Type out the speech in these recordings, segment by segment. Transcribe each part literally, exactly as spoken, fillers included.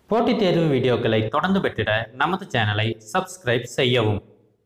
போட்டித் தேர்வு வீடியோக்களை தொடர்ந்து பெற்றிட நமது சேனலை சப்ஸ்கிரைப் செய்யவும்.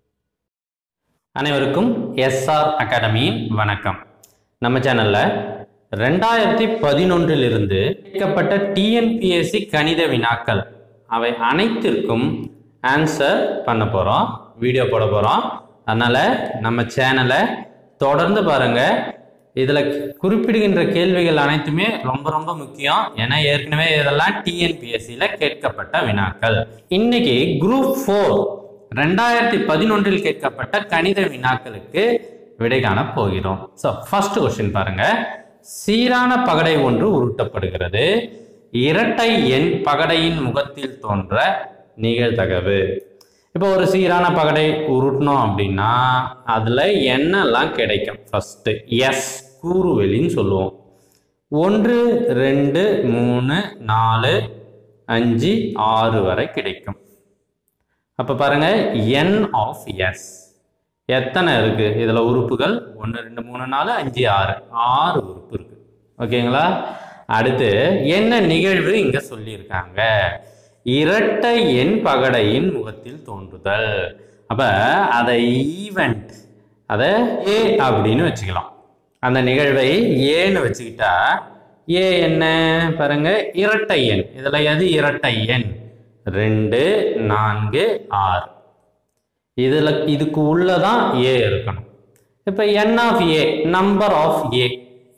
அனைவருக்கும் எஸ்ஆர் அகாடமியின் வணக்கம். நம்ம சேனல்ல ரெண்டாயிரத்தி பதினொன்றிலிருந்து கேட்கப்பட்ட டிஎன்பிஎஸ்சி கணித வினாக்கள் அவை அனைத்திற்கும் ஆன்சர் பண்ண போறோம், வீடியோ போட போறோம். அதனால நம்ம சேனலை தொடர்ந்து பாருங்க. இதுல குறிப்பிடுகின்ற கேள்விகள் அனைத்துமே ரொம்ப ரொம்ப முக்கியம். ஏன்னா ஏற்கனவே இதெல்லாம் டிஎன்பிஎஸ்சியில கேட்கப்பட்ட வினாக்கள். இன்னைக்கு குரூப் ஃபோர் ரெண்டாயிரத்தி பதினொன்றில் கேட்கப்பட்ட கணித வினாக்களுக்கு விடை காண போகிறோம். ஸோ ஃபர்ஸ்ட் கொஸ்டின் பாருங்க. சீரான பகடை ஒன்று உருட்டப்படுகிறது. இரட்டை எண் பகடையின் முகத்தில் தோன்ற நிகழ்தகவு. இப்போ ஒரு சீரான பகடை உருட்டணும் அப்படின்னா அதுல என்னெல்லாம் கிடைக்கும்? ஃபர்ஸ்ட் எஸ் கூறுவெளின்னு சொல்லுவோம். ஒன்று ரெண்டு மூணு நாலு அஞ்சு ஆறு வரை கிடைக்கும். அப்ப பாருங்க என் ஆஃப் எஸ் எத்தனை இருக்கு இதுல உறுப்புகள்? ஒன்று ரெண்டு மூணு நாலு அஞ்சு ஆறு ஆறு உறுப்பு இருக்கு. ஓகேங்களா? அடுத்து என்ன நிகழ்வு இங்க சொல்லியிருக்காங்க? இரட்டை எண் பகடையின் முகத்தில் தோன்றுதல். அப்ப அதை ஈவெண்ட் அதை ஏ அப்படின்னு வச்சுக்கலாம். அந்த நிகழ்வை ஏன்னு வச்சுக்கிட்டா ஏ என்ன பாருங்க, இரட்டை எண். இதுல எது இரட்டை எண்? ரெண்டு நான்கு ஆறு. இதுல இதுக்கு உள்ளதான் ஏ இருக்கணும். இப்ப n of A number of A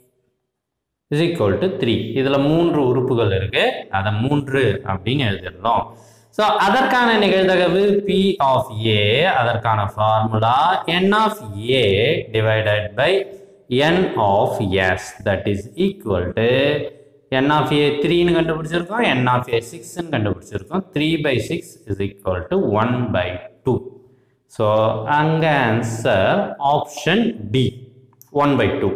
is equal to three. இதுல மூன்று உறுப்புகள் இருக்கு, அதை மூன்று அப்படின்னு எழுதிடலாம். ஸோ அதற்கான நிகழ்தகவு P of A, அதற்கான formula N of A divided by N of S, that is equal to N of A த்ரீன்னு கண்டுபிடிச்சிருக்கோம், N of A சிக்ஸ்ன்னு கண்டுபிடிச்சிருக்கோம். Three by six is equal to one by two. So அங்க answer option D, one by two.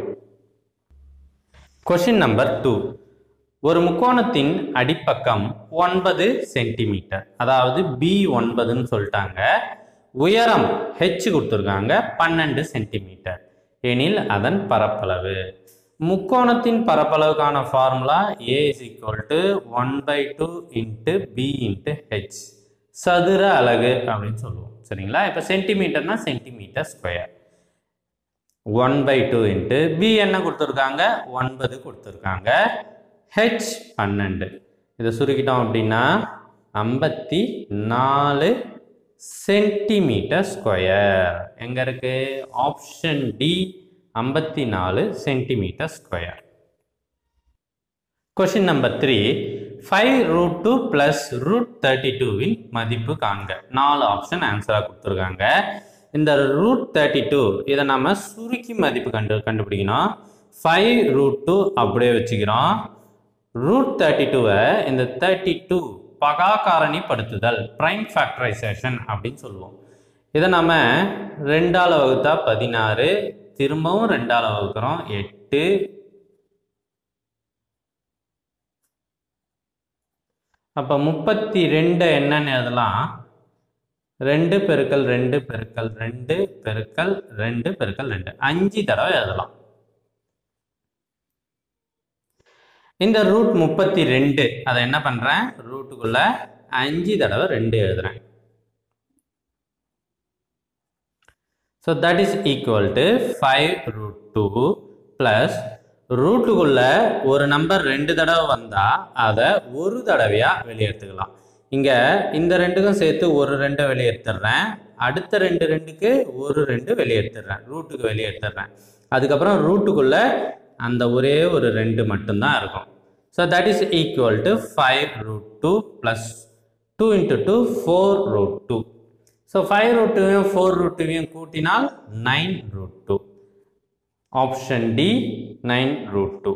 Question number two. ஒரு முக்கோணத்தின் அடிப்பக்கம் ஒன்பது centimetre, அதாவது B ஒன்பதுன்னு சொல்லிட்டாங்க. உயரம் ஹெச் கொடுத்துருக்காங்க பன்னெண்டு சென்டிமீட்டர் எனில் அதன் பரப்பளவு. முக்கோணத்தின் பரப்பளவுக்கான formula A is equal to one by two into B into H, சதுர அலகு அப்படின்னு சொல்லுவோம். சரிங்களா? இப்போ சென்டிமீட்டர்னா centimetre square. One by two into B என்ன கொடுத்துருக்காங்க? ஒன்பது கொடுத்துருக்காங்க. ஹெச் பன்னெண்டு. இதை சுருக்கிட்டோம் அப்படின்னா ஐம்பத்தி நாலு சென்டிமீட்டர் ஸ்கொயர். எங்க இருக்கு? ஆப்ஷன் டி, ஐம்பத்தி நாலு centimetre square. Question number three. Five root two plus root thirty டூவின் மதிப்பு காண்க. நாலு ஆப்ஷன் ஆன்சராக கொடுத்துருக்காங்க. இந்த ரூட் தேர்ட்டி டூ இதை நம்ம சுருக்கி மதிப்பு கண்டு கண்டுபிடிக்கணும். ஃபைவ் ரூட் டூ அப்படியே வச்சுக்கிறோம். ரூட் தேர்ட்டி டூவை இந்த தேர்ட்டி டூ பகா காரணிப்படுத்துதல், பிரைம் ஃபேக்டரைசேஷன் அப்படின்னு சொல்லுவோம். இதை நம்ம ரெண்டால வகுத்தா பதினாறு, திரும்பவும் ரெண்டால வகுக்கிறோம் எட்டு, அப்ப முப்பத்தி ரெண்டு என்னன்னு எழுதலாம்? ரெண்டு பெருக்கல் ரெண்டு பெருக்கல் ரெண்டு பெருக்கல் ரெண்டு பெருக்கல் ரெண்டு, அஞ்சு தடவை எழுதலாம். இந்த ரூட் முப்பத்தி ரெண்டு அதை என்ன பண்றேன்? ரூட்டுக்குள்ள அஞ்சு தடவை ரெண்டு எழுதுறேன். So that is equal to five root two plus ரூட்டுக்குள்ள ஒரு நம்பர் ரெண்டு தடவை வந்தா அதை ஒரு தடவையா வெளியெடுத்துக்கலாம். இங்க இந்த ரெண்டுக்கும் சேர்த்து ஒரு ரெண்டை வெளியெடுத்துடுறேன், அடுத்த ரெண்டு ரெண்டுக்கு ஒரு ரெண்டு வெளியெடுத்துடுறேன், ரூட்டுக்கு வெளியெடுத்துடுறேன். அதுக்கப்புறம் ரூட்டுக்குள்ள அந்த ஒரே ஒரு ரெண்டு மட்டும்தான் இருக்கும். So that is equal to five root two plus two into two four root two. So five root டூவையும் ஃபோர் ரூட் டூவையும் கூட்டினால் nine root two. Option D, nine root two.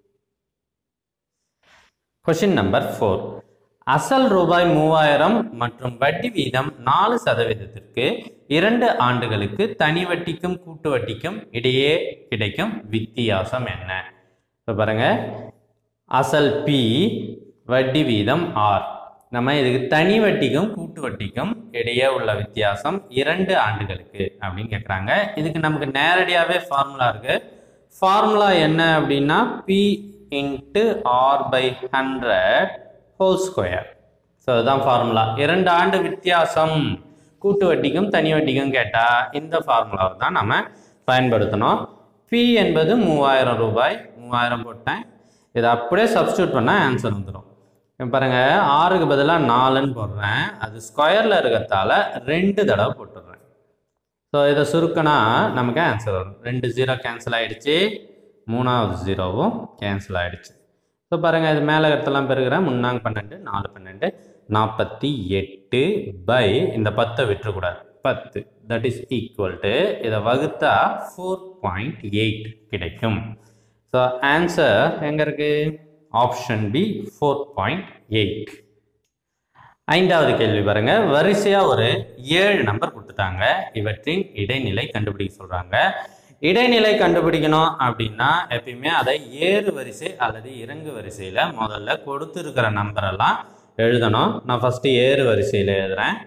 Question number four. அசல் ரூபாய் மூவாயிரம் மற்றும் வட்டி வீதம் நாலு சதவீதத்திற்கு இரண்டு ஆண்டுகளுக்கு தனி வட்டிக்கும் கூட்டு வட்டிக்கும் இடையே கிடைக்கும் வித்தியாசம் என்ன? இப்போ பாருங்க, அசல் பி, வட்டி வீதம் ஆர். நம்ம இதுக்கு தனி வட்டிக்கும் கூட்டு வட்டிக்கும் இடையே உள்ள வித்தியாசம் இரண்டு ஆண்டுகளுக்கு அப்படின்னு கேட்குறாங்க. இதுக்கு நமக்கு நேரடியாகவே ஃபார்முலா இருக்கு. ஃபார்முலா என்ன அப்படின்னா P into R by hundred whole square. So அதுதான் ஃபார்முலா. இரண்டு ஆண்டு வித்தியாசம் கூட்டு வட்டிக்கும் தனி வட்டிக்கும் கேட்டால் இந்த ஃபார்முலாவை தான் நம்ம பயன்படுத்தணும். பி என்பது மூவாயிரம் ரூபாய், மூவாயிரம் போட்டேன். இதை அப்படியே சப்ஸ்டியூட் பண்ணால் ஆன்சர் வந்துடும். இப்போ பாருங்கள், ஆறுக்கு பதிலாக நாலுன்னு போடுறேன். அது ஸ்கொயரில் இருக்கிறதால ரெண்டு தடவை போட்டுடுறேன். ஸோ இதை சுருக்கினா நமக்கு ஆன்சர் வரும். ரெண்டு ஜீரோ கேன்சல் ஆகிடுச்சு, மூணாவது ஜீரோவும் கேன்சல் ஆகிடுச்சு. ஸோ பாருங்கள், இது மேலே இடத்தெல்லாம் பெருகிறேன். முன்னாங்க பன்னெண்டு, நாலு பன்னெண்டு, நாற்பத்தி எட்டு பை இந்த பத்தை விட்டுறக்கூடாது, பத்து. தட் இஸ் ஈக்குவல் டு இதை வகுத்தா ஃபோர் பாயிண்ட் எயிட் கிடைக்கும். ஸோ ஆன்சர் எங்கே இருக்குது? Option B, four point eight. ஐந்தாவது கேள்வி பாருங்க. வரிசையாக ஒரு ஏழு நம்பர் கொடுத்துட்டாங்க. இவற்றின் இடைநிலை கண்டுபிடிக்க சொல்கிறாங்க. இடைநிலை கண்டுபிடிக்கணும் அப்படின்னா எப்பயுமே அதை ஏறு வரிசை அல்லது இறங்கு வரிசையில் முதல்ல கொடுத்துருக்கிற நம்பரெல்லாம் எழுதணும். நான் ஃபஸ்ட்டு ஏறு வரிசையில் எழுதுகிறேன்.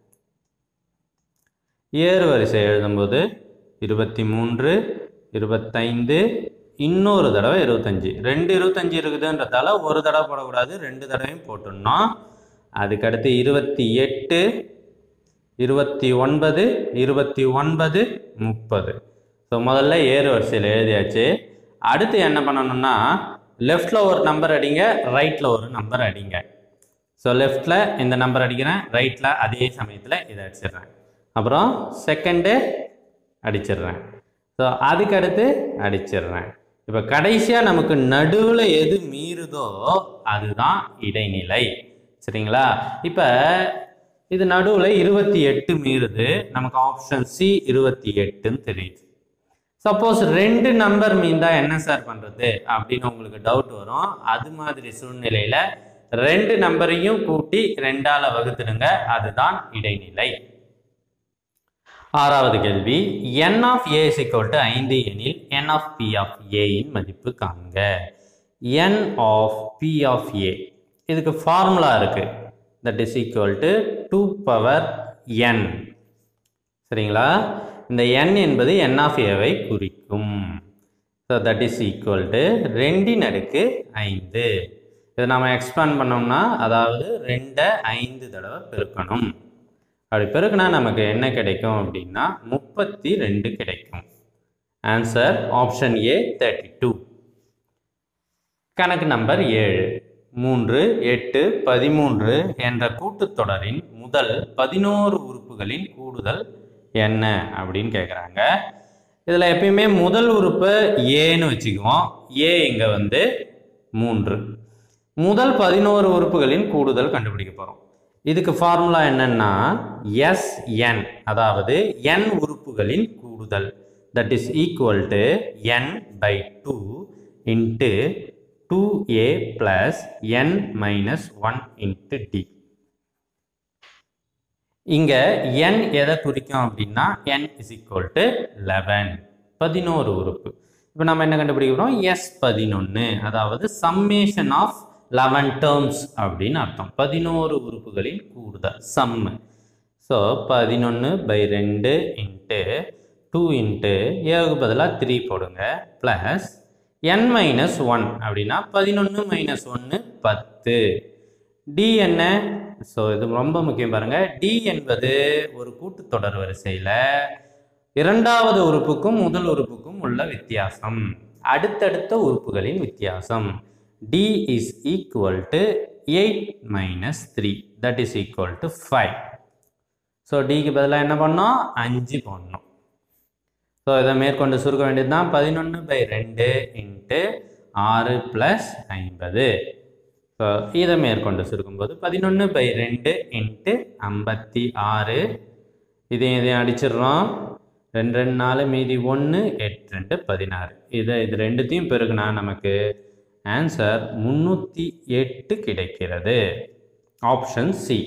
ஏறு வரிசை எழுதும்போது இருபத்தி மூன்று, இருபத்தைந்து, இன்னொரு தடவை இருபத்தஞ்சி. ரெண்டு இருபத்தஞ்சி இருக்குதுன்றதால ஒரு தடவை போடக்கூடாது, ரெண்டு தடவையும் போட்டுடணும். அதுக்கடுத்து இருபத்தி எட்டு, இருபத்தி ஒன்பது, இருபத்தி ஒன்பது, முப்பது. ஸோ முதல்ல ஏறு வரிசையில் எழுதியாச்சு. அடுத்து என்ன பண்ணணும்னா, லெஃப்டில் ஒரு நம்பர் அடிங்க, ரைட்டில் ஒரு நம்பர் அடிங்க. ஸோ லெஃப்டில் இந்த நம்பர் அடிக்கிறேன், ரைட்டில் அதே சமயத்தில் இதை அடிச்சிடுறேன். அப்புறம் செகண்டு அடிச்சிடுறேன். ஸோ அதுக்கடுத்து அடிச்சிடுறேன். இப்போ கடைசியாக நமக்கு நடுவில் எது மீறுதோ அதுதான் இடைநிலை. சரிங்களா? இப்போ இது நடுவில் இருபத்தி எட்டு மீறுது, நமக்கு ஆப்ஷன் சி இருபத்தி எட்டுன்னு தெரியுது. சப்போஸ் ரெண்டு நம்பர் மீந்தா என்ன சார் பண்ணுறது அப்படின்னு உங்களுக்கு டவுட் வரும். அது மாதிரி சூழ்நிலையில் ரெண்டு நம்பரையும் கூட்டி ரெண்டால வகுத்துடுங்க, அதுதான் இடைநிலை. ஆறாவது கேள்வி. n of a is equal to ஐந்து எனில் n of p of a இன் மதிப்பு காண்க. n of p of a இதுக்கு ஃபார்முலா இருக்கு. That is equal to two power n. சரிங்களா? இந்த n என்பது n ஆஃப் ஏவை குறிக்கும். So that is equal to ரெண்டின் அடுக்கு ஐந்து. இதை நம்ம எக்ஸ்பேண்ட் பண்ணோம்னா, அதாவது ரெண்டை ஐந்து தடவை பெருக்கணும். அப்படி பெருக்கினா நமக்கு என்ன கிடைக்கும் அப்படின்னா முப்பத்தி ரெண்டு கிடைக்கும். Answer option A thirty two. கணக்கு நம்பர் ஏழு. மூன்று, எட்டு, பதிமூன்று என்ற கூட்டுத்தொடரின் முதல் பதினோரு உறுப்புகளின் கூடுதல் என்ன அப்படின்னு கேட்குறாங்க. இதில் எப்பயுமே முதல் உறுப்பு ஏன்னு வச்சுக்குவோம். ஏ இங்கே வந்து மூன்று. முதல் பதினோரு உறுப்புகளின் கூடுதல் கண்டுபிடிக்க போகிறோம். இதுக்கு ஃபார்முலா என்னன்னா எஸ்என், அதாவது n உறுப்புகளின் கூடுதல். That is equal to n by two into two A plus n minus one into D. இங்கே n எதை குறிக்கும் அப்படின்னா n is equal to eleven, பதினோரு உறுப்பு. இப்போ நம்ம என்ன கண்டுபிடிக்கிறோம்? எஸ் பதினொன்று, அதாவது சம்மேஷன் ஆஃப் லெவன் டேர்ம்ஸ் அப்படின்னு அர்த்தம். பதினோரு உறுப்புகளின் கூடுதல் சம்மு. ஸோ பதினொன்று பை ரெண்டு இன்ட்டு டூ இன்ட்டு ஏவுக்கு பதிலாக த்ரீ போடுங்க, ப்ளஸ் n மைனஸ் ஒன் அப்படின்னா பதினொன்று மைனஸ் ஒன்று பத்து. டி என்ன? ஸோ இது ரொம்ப முக்கியம் பாருங்கள். டி என்பது ஒரு கூட்டுத்தொடர் வரிசையில் இரண்டாவது உறுப்புக்கும் முதல் உறுப்புக்கும் உள்ள வித்தியாசம், அடுத்தடுத்த உறுப்புகளின் வித்தியாசம். D is equal to eight minus three, that is equal to five. So D க்கு பதிலாக என்ன பண்ணோம்? அஞ்சு போடணும். ஸோ இதை மேற்கொண்டு சுருக்க வேண்டியது தான். பதினொன்று பை ரெண்டு இன்ட்டு ஆறு ப்ளஸ் ஐம்பது. ஸோ இதை மேற்கொண்டு சுருக்கும்போது பதினொன்று பை ரெண்டு இன்ட்டு ஐம்பத்தி ஆறு. இதையும் இதையும் அடிச்சிடுறோம். ரெண்டு ரெண்டு நாலு மீதி ஒன்று, எட்டு ரெண்டு பதினாறு. இதை இது ரெண்டுத்தையும் பெருக்குனா நமக்கு ஆன்சர் முன்னூற்றி எட்டு கிடைக்கிறது. Option C.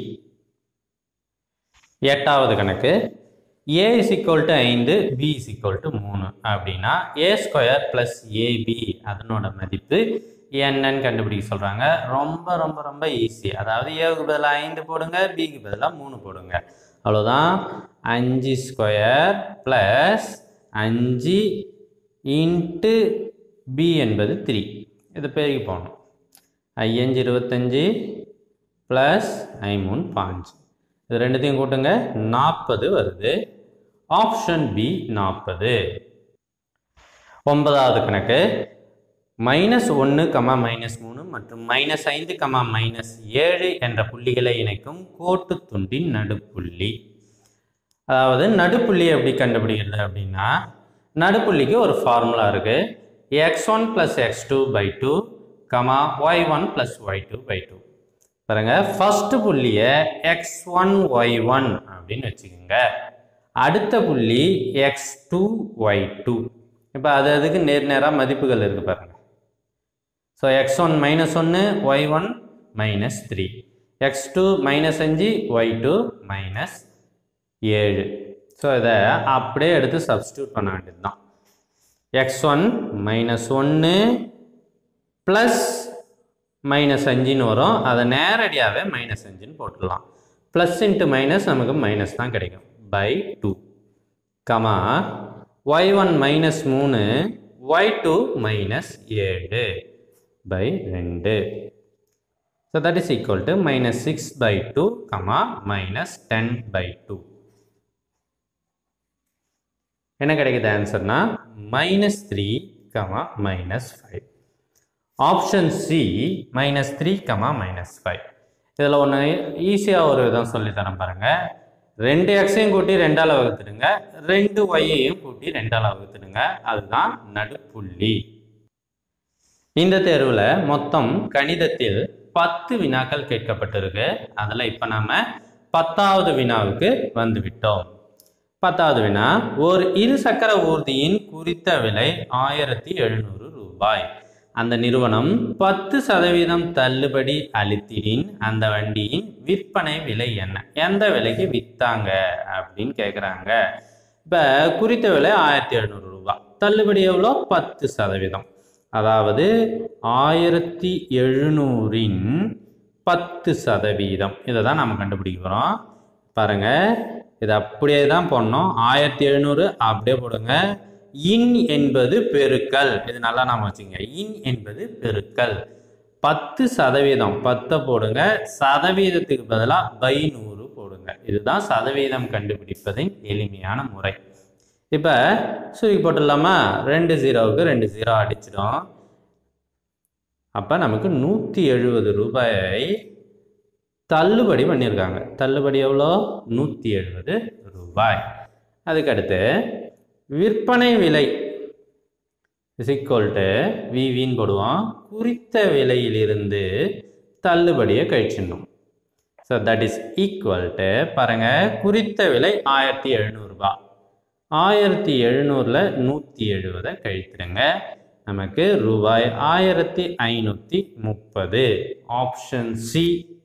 எட்டாவது கணக்கு. ஏ இஸ் ஈக்குவல் டு ஐந்து, பி இஸ் ஈக்குவல் டு மூணு அப்படின்னா ஏ ஸ்கொயர் ப்ளஸ் ஏபி அதனோட மதிப்பு என்னன்னு கண்டுபிடிக்க சொல்கிறாங்க. ரொம்ப ரொம்ப ரொம்ப ஈஸி. அதாவது ஏவுக்கு பதிலாக ஐந்து போடுங்க, பிக்கு பதிலாக மூணு போடுங்க, அவ்வளோதான். அஞ்சு ஸ்கொயர் ப்ளஸ் அஞ்சு இன்ட்டு பி என்பது த்ரீ. இது பெருகி போகணும். ஐயஞ்சு இருபத்தஞ்சி ப்ளஸ் ஐ மூணு பாஞ்சு, இது ரெண்டுத்தையும் கூட்டுங்க நாற்பது வருது. ஆப்ஷன் பி நாற்பது. ஒன்பதாவது கணக்கு மைனஸ் ஒன்று கமா மைனஸ் மூணு மற்றும் மைனஸ் ஐந்து கமா மைனஸ் ஏழு என்ற புள்ளிகளை இணைக்கும் கோட்டு துண்டின் நடுப்புள்ளி. அதாவது நடுப்புள்ளி எப்படி கண்டுபிடிக்கிறது அப்படின்னா, நடுப்புள்ளிக்கு ஒரு ஃபார்முலா இருக்கு. X one plus X two by two comma Y one plus Y two by two. பாருங்க, ஃபர்ஸ்ட் புள்ளியை எக்ஸ் ஒன் ஒய் ஒன் அப்படின்னு வச்சுக்கோங்க. அடுத்த புள்ளி எக்ஸ் டூ ஒய் டூ. இப்போ அது அதுக்கு நேர் நேராக மதிப்புகள் இருக்கு பாருங்க. ஸோ எக்ஸ் ஒன் மைனஸ் ஒன்று, Y one minus three, X two minus அஞ்சு, ஒய் டூ மைனஸ் ஏழு. ஸோ இதை அப்படியே எடுத்து சப்ஸ்டியூட் பண்ண வேண்டியது தான். எக்ஸ் ஒன் மைனஸ் ஒன்று ப்ளஸ் மைனஸ் அஞ்சுன்னு வரும். அதை நேரடியாகவே மைனஸ் அஞ்சுன்னு போட்டுடலாம். ப்ளஸ் இன்ட்டு மைனஸ் நமக்கு மைனஸ் தான் கிடைக்கும். By two comma Y one minus மூணு, ஒய் டூ மைனஸ் ஏழு பை ரெண்டு. So that is equal to minus six by two comma minus ten by two. என்ன கிடைக்குது ஆன்சர்னா minus three comma minus five. Option C minus three comma minus five. இதில் ஒன்று ஈஸியாக ஒரு விதம் சொல்லித்தரேன் பாருங்க. ரெண்டு எக்ஸையும் கூட்டி ரெண்டால் வகுத்துடுங்க, ரெண்டு ஒய்யையும் கூட்டி ரெண்டால் வகுத்துடுங்க. அதுதான் நடுப்புள்ளி. இந்த தேர்வில் மொத்தம் கணிதத்தில் பத்து வினாக்கள் கேட்கப்பட்டிருக்கு. அதில் இப்போ நாம பத்தாவது வினாவுக்கு வந்து விட்டோம். பத்தாவது வினா, ஒரு இரு சக்கர ஊர்தியின் குறித்த விலை ஆயிரத்தி எழுநூறு ரூபாய். அந்த நிறுவனம் பத்து சதவீதம் தள்ளுபடி அளித்திடின் அந்த வண்டியின் விற்பனை விலை என்ன? எந்த விலைக்கு வித்தாங்க அப்படின்னு கேட்குறாங்க. இப்போ குறித்த விலை ஆயிரத்தி எழுநூறு ரூபாய், தள்ளுபடி எவ்வளோ? பத்து சதவீதம். அதாவது ஆயிரத்தி எழுநூறின் பத்து சதவீதம். இதை தான் நம்ம கண்டுபிடிக்க போகிறோம். பாருங்க, இது அப்படியே தான் போடணும். ஆயிரத்தி எழுநூறு அப்படியே போடுங்க. இன் என்பது பெருக்கல், இது நல்லா நாம வச்சுங்க. இன் என்பது பெருக்கல். பத்து சதவீதம், பத்தை போடுங்க. சதவீதத்துக்கு பதிலாக பை நூறு போடுங்க. இதுதான் சதவீதம் கண்டுபிடிப்பதின் எளிமையான முறை. இப்போ சுருக்கி போட்டுடலாமா? ரெண்டு ஜீரோவுக்கு ரெண்டு ஜீரோ அடிச்சிடும். அப்போ நமக்கு நூற்றி எழுபது ரூபாயை தள்ளுபடி பண்ணியிருக்காங்க. தள்ளுபடி எவ்வளோ? நூற்றி எழுபது ரூபாய். அதுக்கடுத்து விற்பனை விலை இஸ் ஈக்குவல் டு விவின்னு போடுவோம். குறித்த விலையிலிருந்து தள்ளுபடியை கழிச்சிடணும். So that is equal to, பாருங்க, குறித்த விலை ஆயிரத்தி எழுநூறுபா. ஆயிரத்தி எழுநூறில் நூற்றி எழுபதை கழித்துடுங்க. நமக்கு ரூபாய் ஆயிரத்தி ஐநூற்றி முப்பது. Option C